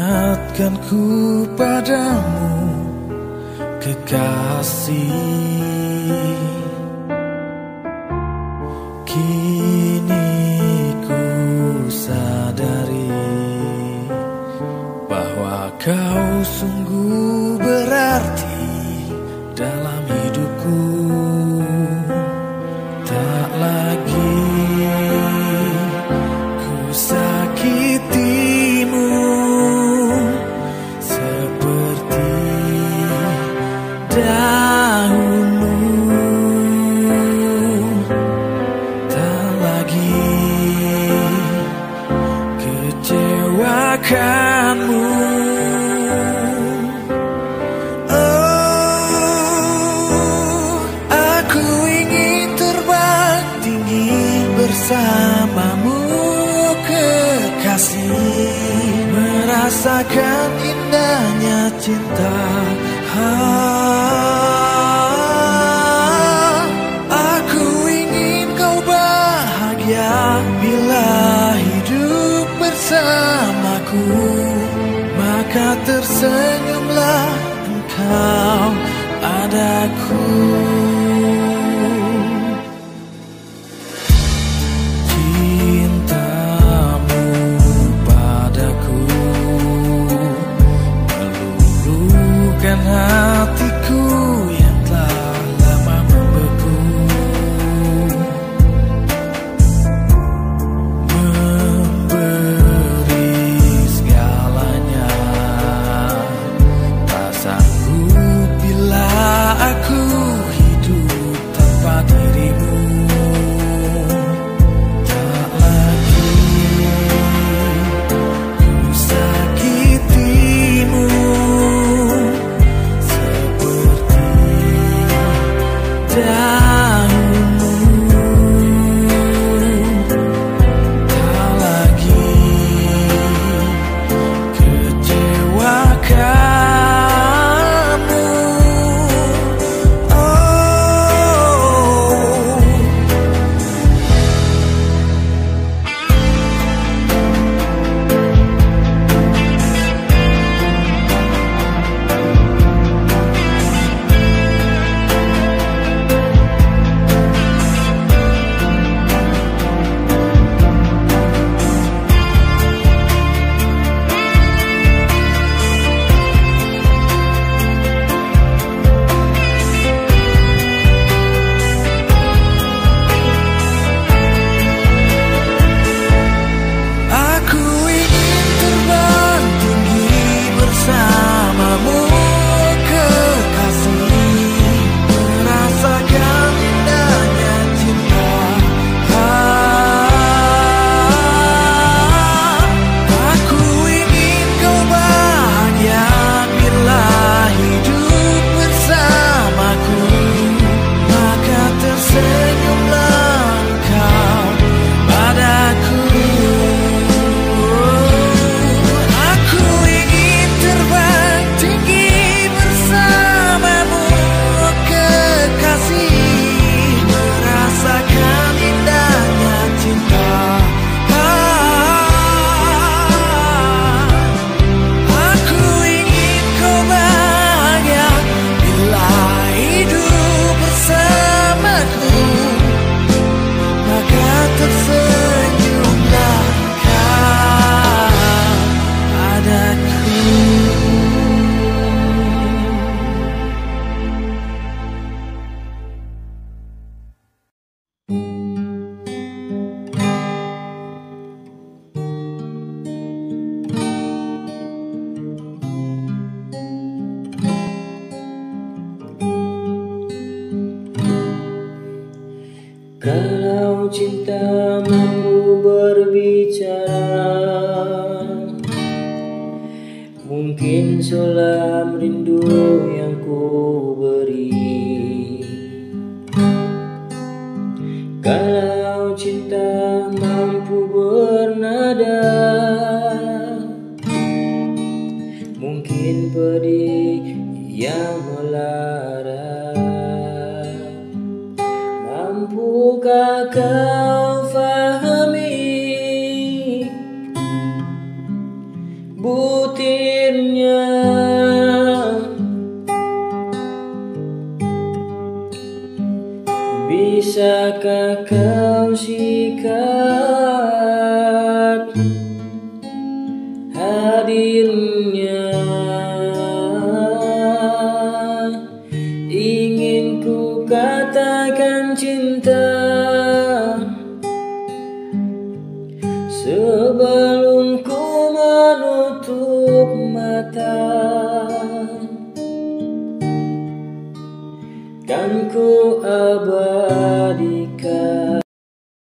ingatkanku padamu, kekasih. Kini ku sadari bahwa kau sungguh berarti dalam hidupku. Tak lagi ku sakitimu seperti dahulu. Tak lagi kecewakanmu. Bersamamu kekasih, merasakan indahnya cinta. Aku ingin kau bahagia bila hidup bersamaku, maka tersenyumlah engkau padaku. Hatiku yang telah lama membeku, memberi segalanya. Tak sanggup bila aku hidup tanpa dirimu. Tak lagi ku sakitimu dahulu. Tak lagi kecewakanmu. Kalau cinta mampu berbicara, mungkin selam rindu yang ku beri. Kalau cinta mampu bernada, mungkin pedih yang melara. Mampukah kau fahami butirnya. Bisakah kau sikat hadirnya? Ingin ku katakan cinta sebelum ku menutup mata. Kan ku abaikan